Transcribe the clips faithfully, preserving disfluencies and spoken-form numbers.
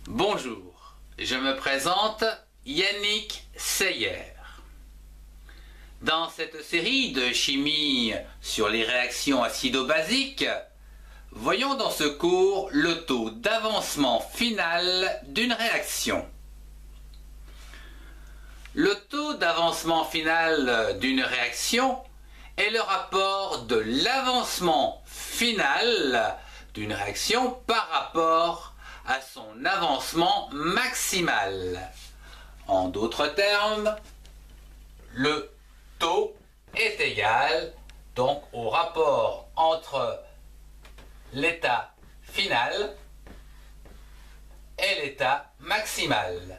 Bonjour, je me présente Yannick Seyer. Dans cette série de chimie sur les réactions acido-basiques, voyons dans ce cours le taux d'avancement final d'une réaction. Le taux d'avancement final d'une réaction est le rapport de l'avancement final d'une réaction par rapport à son avancement maximal. En d'autres termes, le taux est égal donc au rapport entre l'état final et l'état maximal.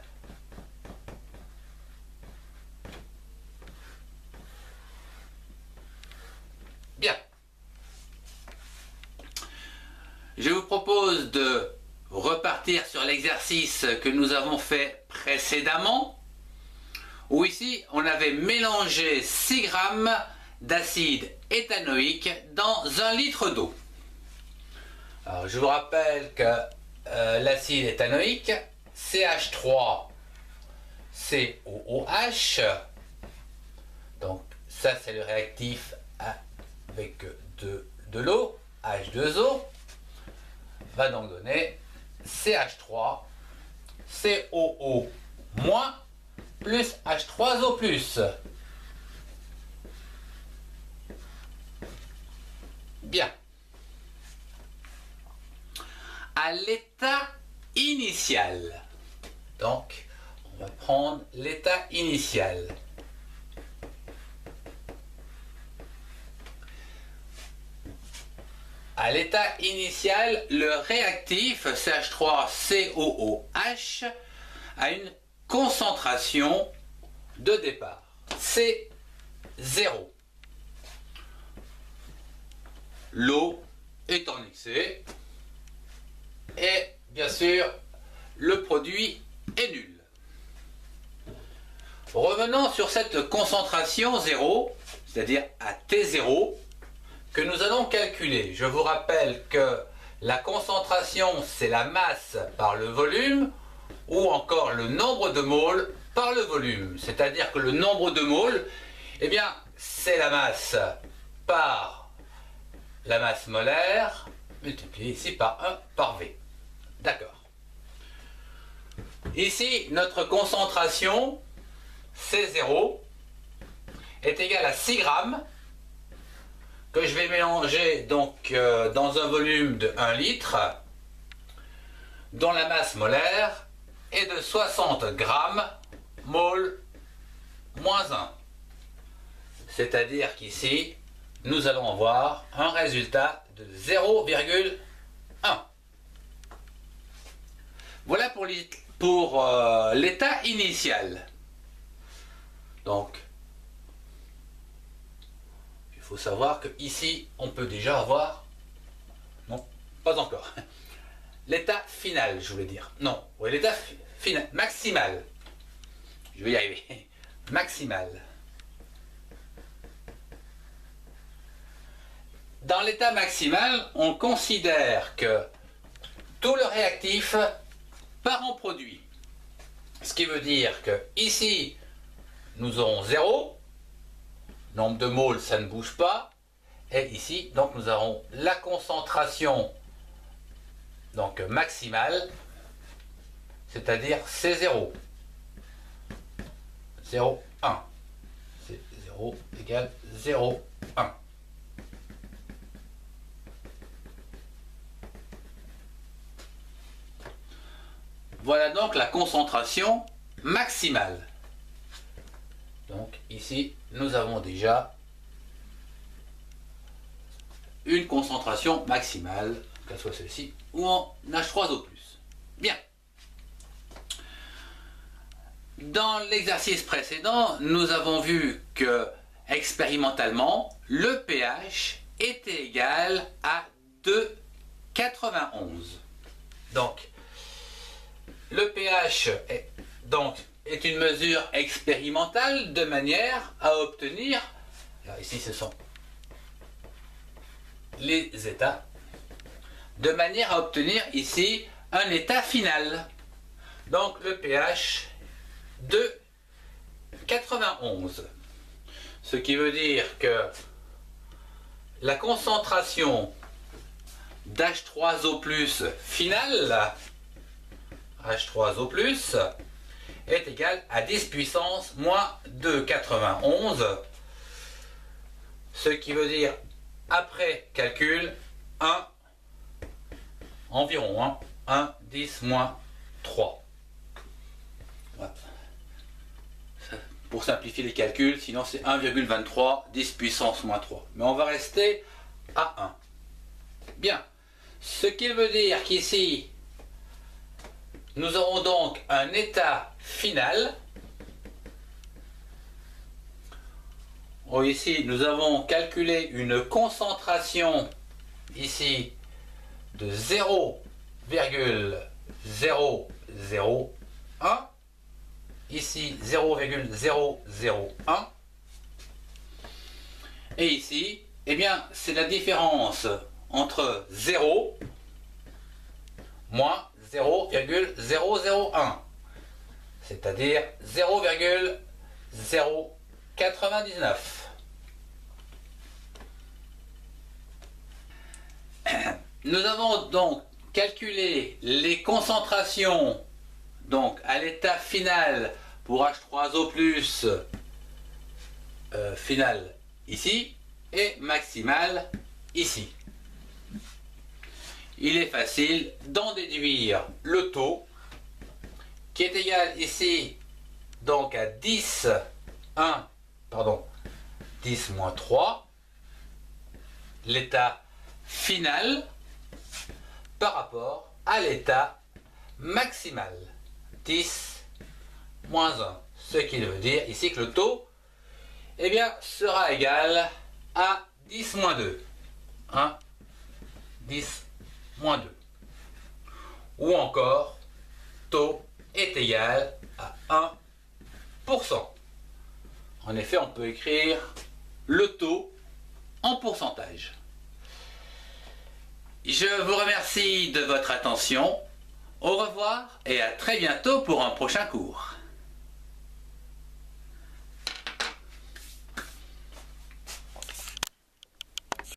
Bien. Je vous propose de repartir sur l'exercice que nous avons fait précédemment, où ici on avait mélangé six grammes d'acide éthanoïque dans un litre d'eau. Alors je vous rappelle que euh, l'acide éthanoïque, C H trois C O O H, donc ça c'est le réactif avec de, de l'eau, H deux O, va donc donner C H trois C O O moins plus H trois O plus. Bien. À l'état initial, donc on va prendre l'état initial. À l'état initial, le réactif C H trois C O O H a une concentration de départ, c'est zéro. L'eau est en excès et bien sûr le produit est nul. Revenons sur cette concentration zéro, c'est-à-dire à T zéro, que nous allons calculer. Je vous rappelle que la concentration, c'est la masse par le volume, ou encore le nombre de moles par le volume. C'est-à-dire que le nombre de moles, eh bien, c'est la masse par la masse molaire, multiplié ici par un par V. D'accord. Ici, notre concentration, C zéro, est égale à six grammes, que je vais mélanger donc euh, dans un volume de un litre, dont la masse molaire est de soixante grammes mol moins un. C'est-à-dire qu'ici, nous allons avoir un résultat de zéro virgule un. Voilà pour l'état pour, euh, l'état initial. Donc, il faut savoir que ici on peut déjà avoir, non, pas encore, l'état final, je voulais dire, non, oui, l'état final, maximal, je vais y arriver, maximal. Dans l'état maximal, on considère que tout le réactif part en produit, ce qui veut dire que ici nous aurons zéro, nombre de moles, ça ne bouge pas. Et ici, donc, nous aurons la concentration donc maximale, c'est-à-dire C zéro. zéro, un. C zéro égale zéro, un. Voilà donc la concentration maximale. Donc ici, nous avons déjà une concentration maximale, qu'elle soit celle-ci, ou en H trois O plus. Bien. Dans l'exercice précédent, nous avons vu que, expérimentalement, le pH était égal à deux virgule quatre-vingt-onze. Donc, le pH est donc est une mesure expérimentale de manière à obtenir, alors ici ce sont les états, de manière à obtenir ici un état final. donc le pH de quatre-vingt-onze. Ce qui veut dire que la concentration d'H trois O plus finale, H trois O plus, est égale à dix puissance moins deux virgule quatre-vingt-onze. Ce qui veut dire, après calcul, un, environ hein, un, dix moins trois. Voilà. Pour simplifier les calculs, sinon c'est un virgule vingt-trois, dix puissance moins trois. Mais on va rester à un. Bien. Ce qui veut dire qu'ici, nous aurons donc un état final. Oh, ici, nous avons calculé une concentration ici de zéro virgule zéro zéro un. Ici zéro virgule zéro zéro un. Et ici, eh bien, c'est la différence entre zéro moins zéro virgule zéro zéro un, c'est-à-dire zéro virgule zéro quatre-vingt-dix-neuf. Nous avons donc calculé les concentrations donc à l'état final pour H trois O plus euh, final ici et maximal ici. Il est facile d'en déduire le taux qui est égal ici donc à dix, un, pardon, dix moins trois, l'état final par rapport à l'état maximal, dix moins un, ce qui veut dire ici que le taux eh bien, sera égal à dix moins deux, hein, dix moins deux, ou encore taux est égal à un pour cent. En effet, on peut écrire le taux en pourcentage. Je vous remercie de votre attention. Au revoir et à très bientôt pour un prochain cours.